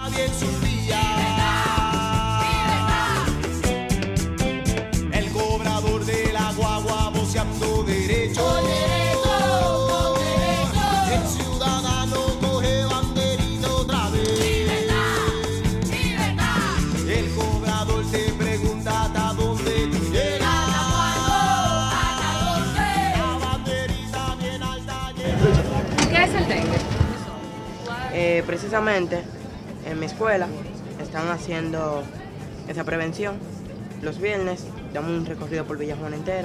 nadie en su día. El cobrador de la guagua voceando derecho. El ciudadano coge banderita otra vez. El cobrador te pregunta hasta dónde tú llegas. La banderita bien alta llega. ¿Qué es el dengue? Precisamente en mi escuela están haciendo esa prevención. Los viernes damos un recorrido por Villa Juana entera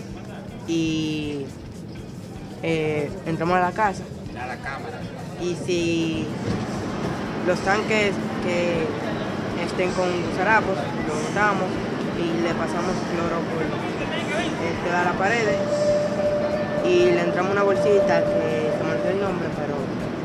y entramos a la casa. Y si los tanques que estén con harapos, los botamos y le pasamos cloro por todas las paredes y le entramos una bolsita que se me olvidó el nombre, pero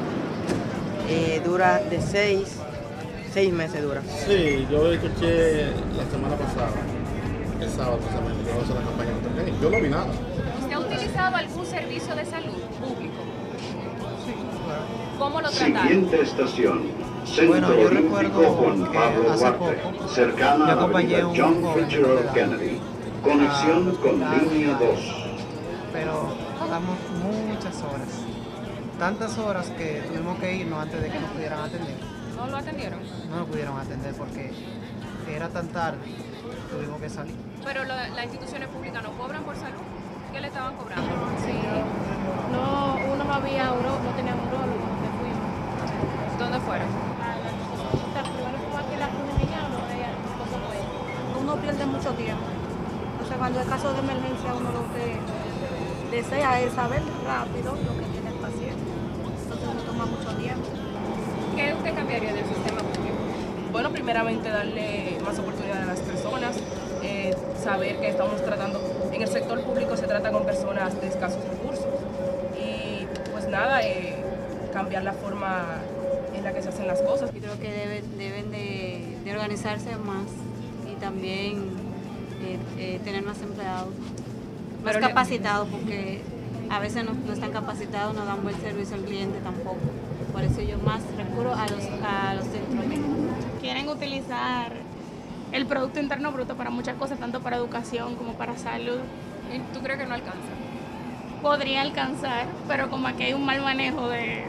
dura de 6 meses dura. Sí, yo escuché la semana pasada, el sábado precisamente, que vamos a hacer la campaña contra el dengue. Yo no vi nada. ¿Usted ha utilizado algún servicio de salud público? Sí, claro. ¿Cómo lo trataron? Siguiente estación. Centro Bueno, yo Olímpico recuerdo Juan que Pablo hace Duarte, poco cercana yo a la acompañé avenida a un John joven Fitzgerald de Kennedy. Conexión con línea 2. Pero pasamos muchas horas. Tantas horas que tuvimos que irnos antes de que nos pudieran atender. ¿No lo atendieron? No nos pudieron atender porque era tan tarde, tuvimos que salir. Pero las instituciones públicas no cobran por salud. ¿Qué le estaban cobrando? Sí. No, uno no había no teníamos urólogo, donde fuimos. ¿Dónde fueron? Primero fue aquí en la Cruz de Millán, uno pierde mucho tiempo. Entonces cuando es caso de emergencia uno lo que desea es saber rápido lo que tiene el paciente. Entonces uno toma mucho tiempo. ¿Qué usted cambiaría del sistema público? Bueno, primeramente darle más oportunidad a las personas, saber que estamos tratando, en el sector público se trata con personas de escasos recursos y pues nada, cambiar la forma en la que se hacen las cosas. Yo creo que deben de organizarse más y también tener más empleados, más capacitados, porque a veces no están capacitados, no dan buen servicio al cliente tampoco. Por eso yo más recurro a los centros médicos. Quieren utilizar el Producto Interno Bruto para muchas cosas, tanto para educación como para salud. ¿Y tú crees que no alcanza? Podría alcanzar, pero como aquí hay un mal manejo de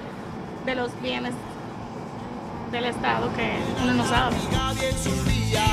los bienes del Estado que uno no sabe. Nadie en su día.